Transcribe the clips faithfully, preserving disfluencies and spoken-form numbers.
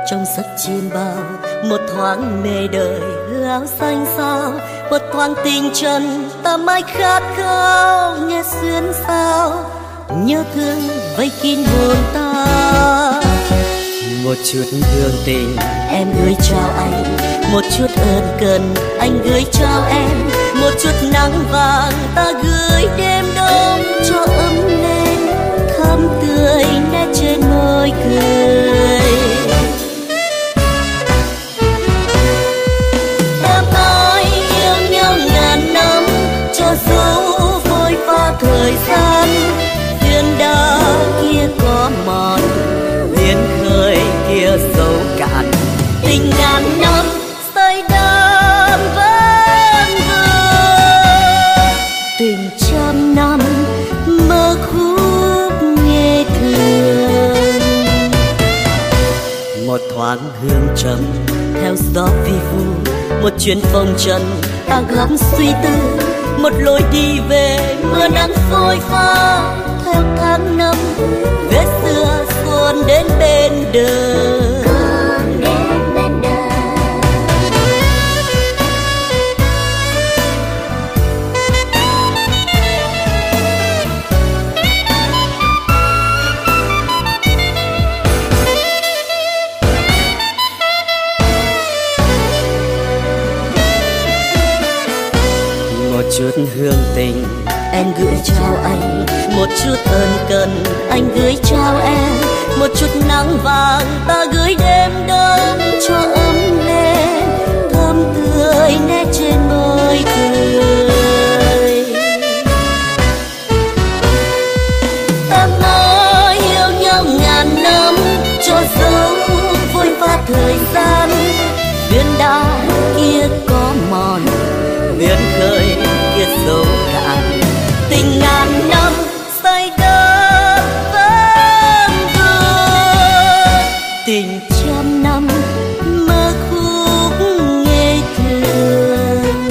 trong giấc chiêm bao, một thoáng mê đời hư áo xanh sao, một thoáng tình trần ta mãi khát khao nghe xuyên sao, nhớ thương vây kín hồn ta. Một chút hương tình em gửi trao anh, một chút ơn cần anh gửi trao em, một chút nắng vàng ta gửi đêm đông cho ấm lên thắm tươi nét trên môi cười. Em nói yêu nhau ngàn năm cho dấu vội pha thời gian, viên đá kia có mòn viên khơi kia dấu cạn, tình ngàn năm say đắm vẫn vương, tình trăm năm mơ khúc nghe thương. Một thoáng hương trầm theo gió vi vu, một chuyến phong trần ta góc suy tư, một lối đi về mưa nắng phôi pha theo tháng năm, vết xưa xuân đến bên đời. Một chút hương tình em gửi trao anh, một chút ơn cần anh gửi trao em, một chút nắng vàng ta gửi đêm đông cho ấm lên thơm tươi nét trên môi cười. Ta nói yêu nhau ngàn năm cho dấu vội pha thời gian, viên đá kia có mòn viên khơi kia dấu cạn, tình ngàn năm say đắm vẫn vương, tình trăm năm mơ khúc nghe thương.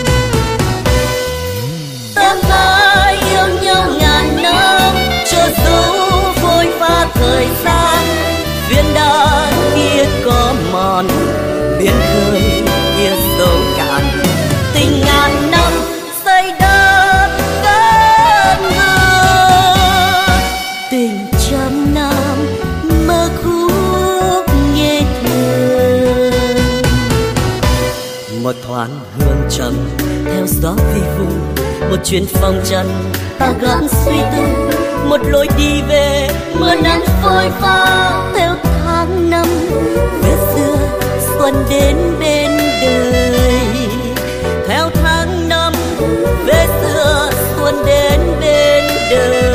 Ta mãi yêu nhau ngàn năm cho dấu vội pha thời gian, viên đá kia có mòn viên khơi kia dấu cạn, tình ngàn năm say đắm vẫn vương, tình trăm năm mơ khúc nghe thương. Một thoáng hương trầm theo gió vi vu, một chuyến phong trần ta gắng suy tư, một lối đi về mưa nắng phôi pha theo tháng năm, vết xưa xuân đến bên đời theo tháng năm, vết xưa xuân đến bên đời.